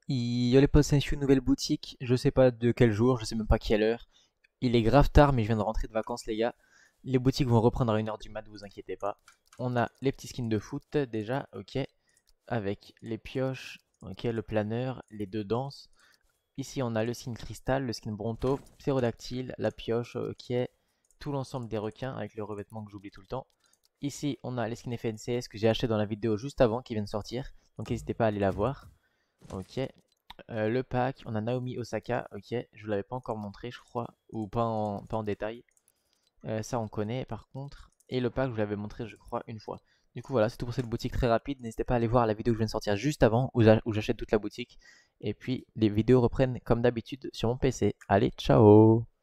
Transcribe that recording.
Il est posté une nouvelle boutique, je sais pas de quel jour, je sais même pas quelle heure. Il est grave tard, mais je viens de rentrer de vacances, les gars. Les boutiques vont reprendre à 1 heure du mat, vous inquiétez pas. On a les petits skins de foot déjà, ok. Avec les pioches, ok, le planeur, les deux danses. Ici, on a le skin cristal, le skin bronto, ptérodactyle, la pioche, ok. Tout l'ensemble des requins avec le revêtement que j'oublie tout le temps. Ici, on a les skins FNCS que j'ai acheté dans la vidéo juste avant qui vient de sortir. Donc n'hésitez pas à aller la voir. Ok. Le pack, on a Naomi Osaka, ok. Je vous l'avais pas encore montré, je crois, ou pas en détail. Ça, on connaît par contre. Et le pack, je vous l'avais montré, je crois, une fois. Du coup, voilà, c'est tout pour cette boutique très rapide. N'hésitez pas à aller voir la vidéo que je viens de sortir juste avant, où j'achète toute la boutique. Et puis, les vidéos reprennent comme d'habitude sur mon PC. Allez, ciao!